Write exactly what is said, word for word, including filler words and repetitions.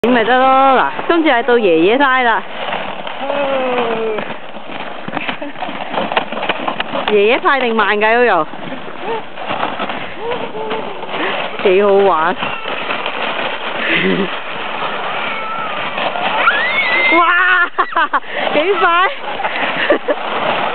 咁咪得咯，嗱，今次係到爺爺胎啦。爺爺快定慢㗎嗰度？幾好玩！哇，幾快！